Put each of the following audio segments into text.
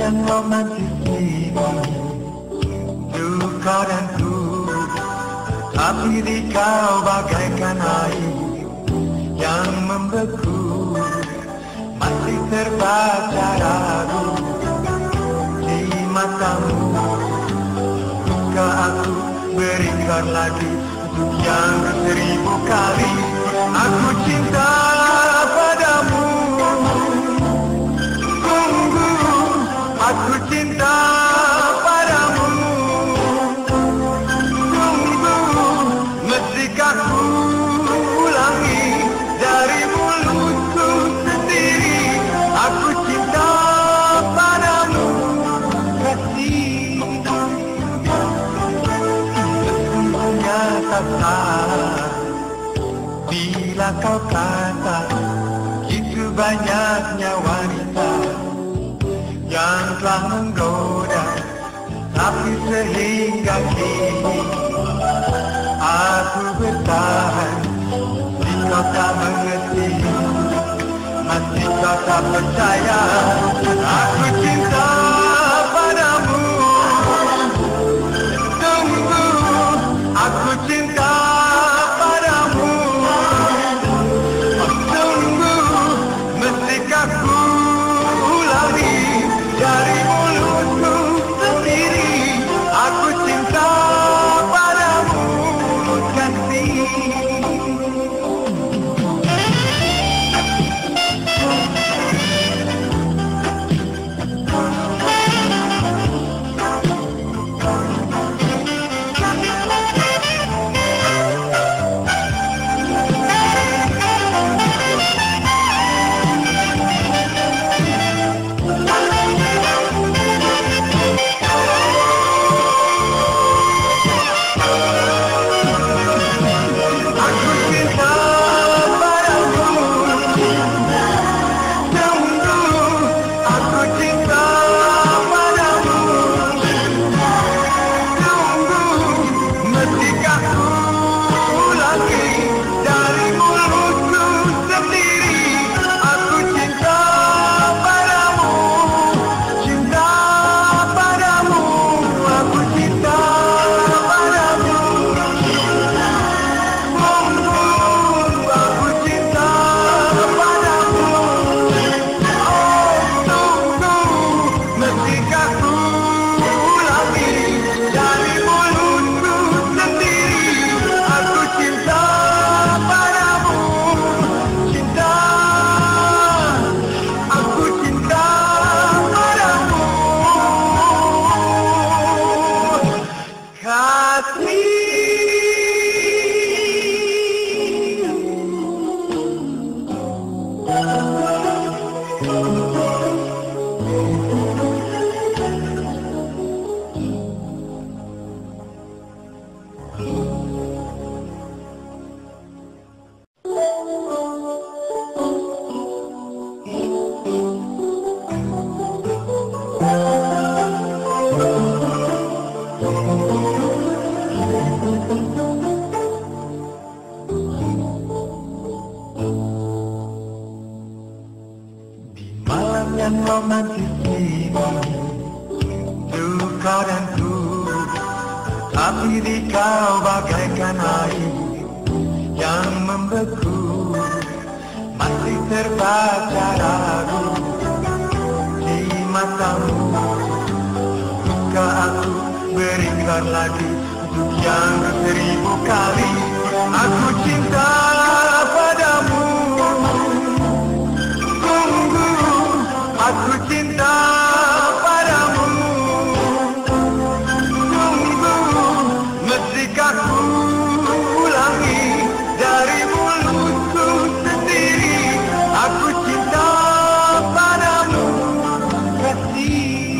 yang romantis ini, duka dan turut, tapi di kau bagaikan air yang membeku, masih terbaca ragu di matamu. Jika aku berikan lagi untuk yang seribu kali, aku cinta padamu. Aku cinta padamu. Tunggu, mestikah ku ulangi dari mulutku sendiri. Aku cinta padamu, kasih. Sesungguhnya tak salah bila kau kata begitu banyaknya wanita yang telah menggoda, tapi sehingga kini aku bertahan. Masih kau tak mengerti, masih kau tak percaya. Aku cinta padamu. Tunggu, aku cinta padamu. Tunggu, mestikah ku ulangi dari mulutku sendiri. Aku cinta padamu, kasih. Yang romantis ini, duka dan turut, tapi di kau bagaikan air yang membeku, masih terbaca ragu di matamu. Jika aku berikan lagi untuk yang seribu kali, aku cinta padamu. Aku cinta padamu. Tunggu, mestikah ku ulangi dari mulutku sendiri. Aku cinta padamu, kasih.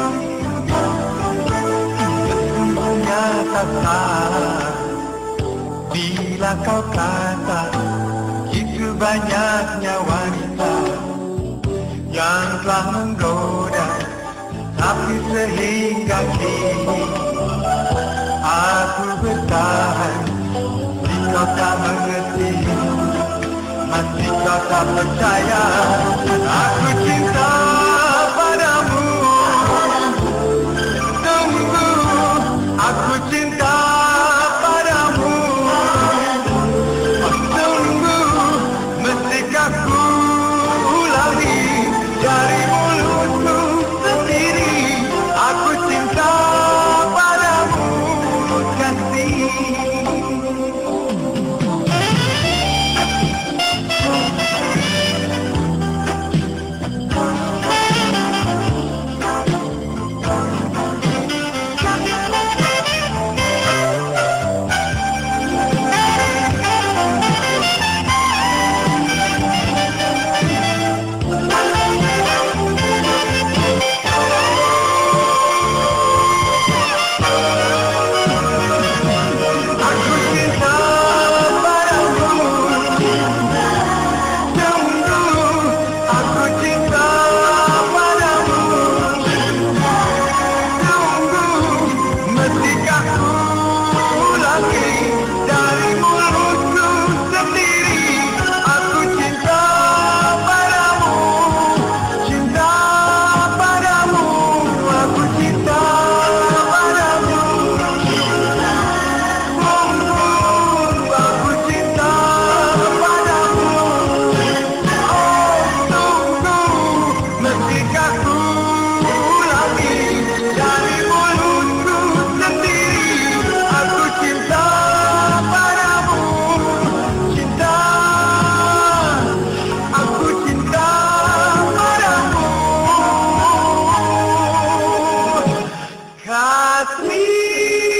Sesungguhnya tak salah bila kau kata begitu banyaknya wanita yang telah menggoda, tapi sehingga kini aku bertahan. Masih kau tak mengerti, masih kau tak percaya. Aku cinta padamu. Hari